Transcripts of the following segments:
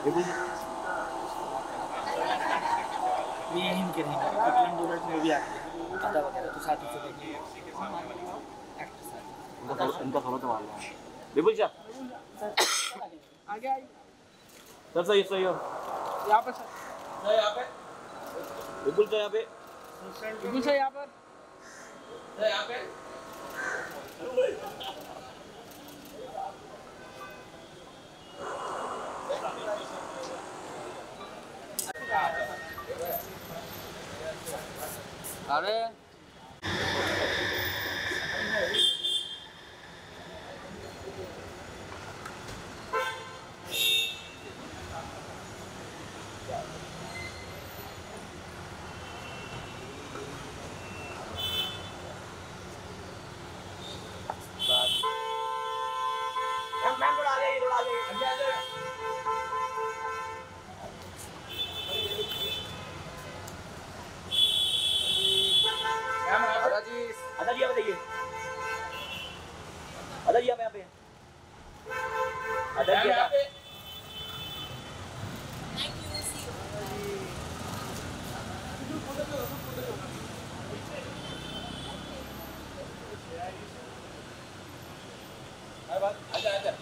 बिल्कुल ये हिंद के रहेंगे क्योंकि $2 में भी आ गया आधा वगैरह तो साथ ही से देखिए एक्टर साथ इनका थोड़ा तो मारना है बिल्कुल सर आगे आइए सर सही हो यहाँ पर सर यहाँ पे बिल्कुल सर यहाँ पे बिल्कुल सर यहाँ पर यहाँ पे अरे मैम थोड़ा आ जाइए आधा जी आप बताइए आधा जी आप यहाँ पे आधा जी यहाँ पे आजा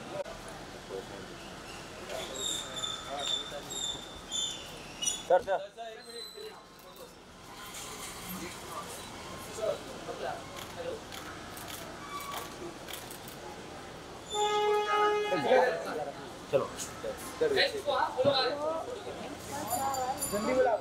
सर चलो जल्दी बुलाओ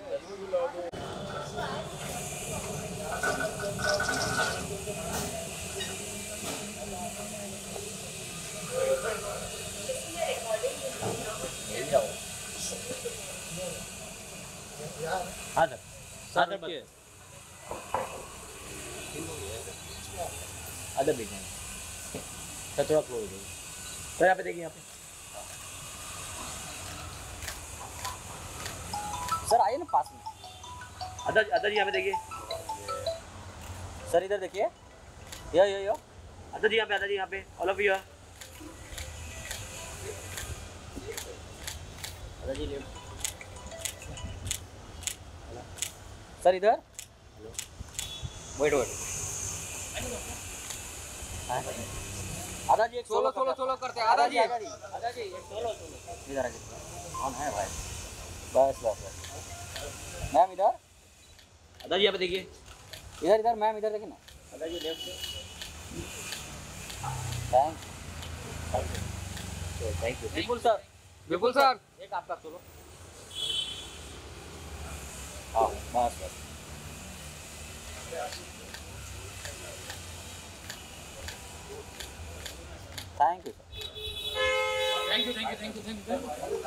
हाँ सर अदर देखिए सर थोड़ा क्लोज हो जाइए सर यहाँ पे देखिए यहाँ पे सर आइए ना पास में। अदर जी यहाँ पे देखिए सर इधर देखिए यो अदर जी यहाँ पे ऑल ऑफ यू अदर जी लेफ्ट सर इधर वेट आधा जी एक सोलो करते हैं आधा जी एक सोलो इधर आगे कौन है भाई बस मैम इधर अदर जी यहाँ पे देखिए इधर मैम इधर देखिए ना अदर जी लेफ्ट थैंक यू बिल्कुल सर एक आपका सोलो हाँ बस thank you sir thank you